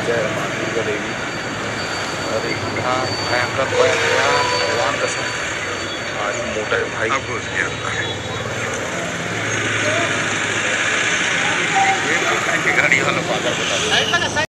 जय माँ दुर्गा देवी। और यहाँ भयंकर भगवान कसम आज मोटा है भाई। अब घुस गया गाड़ी वाला पागल बता